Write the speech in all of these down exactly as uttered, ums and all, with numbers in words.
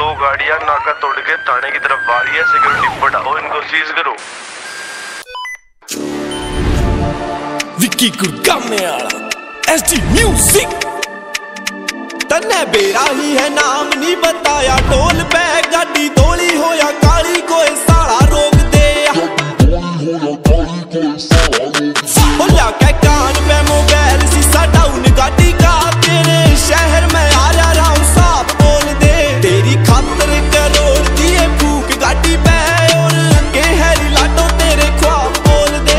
दो गाड़ियां नाका तोड़ के थाने की तरफ आ रही है। सिक्योरिटी बढ़ाओ, इनको सीज करो। विक्की गुरगाने वाला एसडी म्यूजिक। तन्ने बेरा ही है नाम नहीं बताया, ढोल पे गाड़ी धोली हो या काली कोई साला रोक दे। बोला के कान पे मोबाइल शीशा डाउन गाड़ी का, तेरे शहर में आ जा रहा हूँ साफ बोल दे। तेरी खातर करोड़ दिए फूक गाड़ी पे, और लगे है लाटो तेरे ख्वाब बोल दे।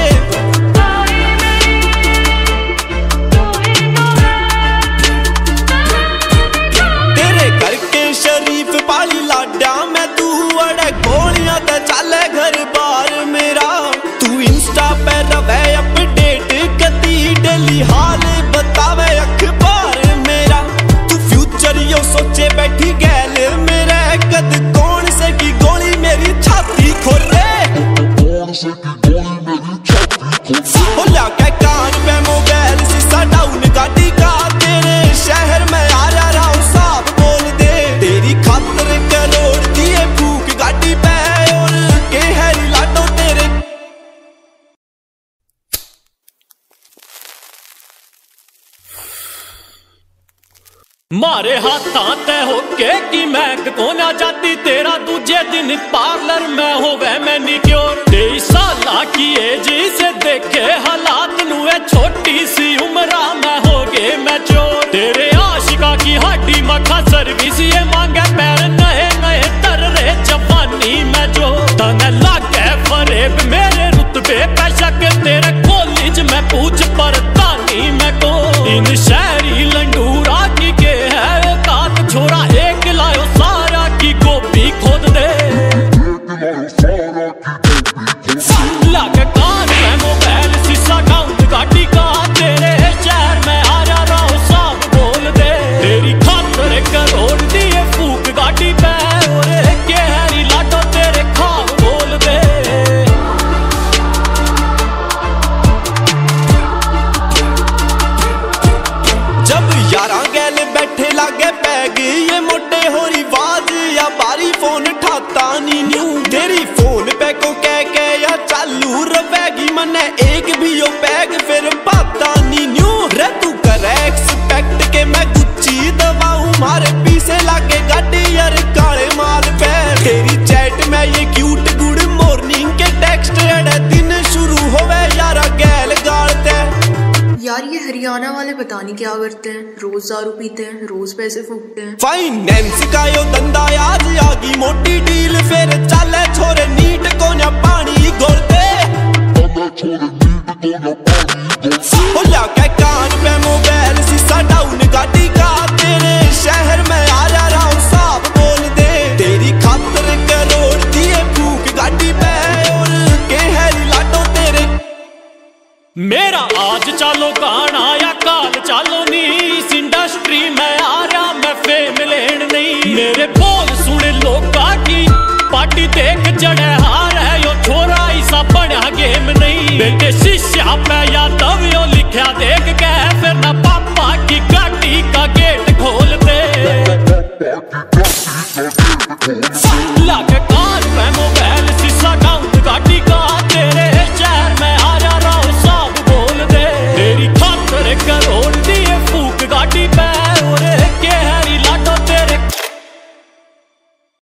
तेरे घर के शरीफ पाली लाडा में तू अड़े गोलियां ते चाले घर बार मेरा। तू इंस्टा पे रवे अपडेट कती डेली हाल बतावे अखबार मेरा। तू फ्यूचर यो सोचे बैठी गैल मेरे, कद कौन से की गोली मेरी छाती खोले। बोला के कान पे मोबाइल शीशा डाउन गाड़ी का, तेरे शहर में आ जा रहा हूँ साफ बोल दे। तेरी खातर करोड़ दिए फूक गाड़ी पे, और के है लाटो तेरे। मारे हाथां ते होके कि मैं को ना जाती, तेरा दूजे दिन पार्लर में होवे मैनिक्योर। तेईस साल की एज से देखे हालात नुए, छोटी सी उम्रा में हो गए मैच्योर। तेरे आशिका की हड्डी मखा सर्विस ये मांगे, पैर नए नए तर रे जवानी में जो। तने लागे फरेब मेरे रुतबे पे शक, तेरे कॉलेज में पूछ परतानी में को। इन शहरी लंडूरा की के है औकात, छोरा एक लायो सारा की गोभी खोद दे। लागे कान में मोबाइल शीशा डाउन गाड़ी का, तेरे शहर में आ जा रहा हूँ साफ बोल दे। तेरी खातर करोड़ दिए फूक गाड़ी पे, और के हैरी लाटो तेरे खाब बोल दे। जब यारा गैल बैठे लागे पैग, ये मोटे हो रिवाज या बारी फोन ठाता नी न्यू। तेरी फोन पे को कह के या चालू रवेगी मने, एक भी यो पैग फिर पाता नी न्यू। रे तू कर एक्सपेक्ट के मैं गुच्ची दबाऊं, मारे पीछे लागे गाड़ी यार काले माल पे। तेरी चैट में ये क्यूट गुड मॉर्निंग के टेक्स्ट एडे दिन शुरू होवे यारा गैल गालते। यार ये हरियाणा वाले पता नहीं क्या करते हैं, रोज दारू पीते हैं, रोज पैसे फूकते हैं। फाइनेंस का यो धंधा आज आगी मोटी डील, फिर चले छोरे नीट को ना पानी घोलते। बोला के कान पे मोबाइल शीशा डाउन गाड़ी का, तेरे शहर में आ जा रहा हूँ साफ बोल दे। तेरी खातर करोड़ दिए फूक गाड़ी पे, और के है लाटो तेरे। मेरा आज चालो गाना या काल चालो नी, इस इंडस्ट्री में आ रहा मैं फेम लेन नहीं। मेरे बोल सुन लोका की पार्टी देख जड़े हार है, यो छोरा ऐसा बड़ा गेम नहीं। बेटे शिष्या पे यादव यो लिखा देख के, फिर ना पापा की गाड़ी का गेट खोल दे। लागे कान पे मोबाइल शीशा डाउन गाड़ी का, तेरे शहर में आ जा रहा हूँ साफ बोल दे। तेरी खातर करो